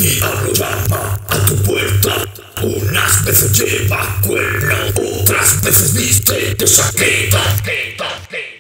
diablo llama a tu puerta. Unas veces lleva cuerno, otras veces viste de chaqueta.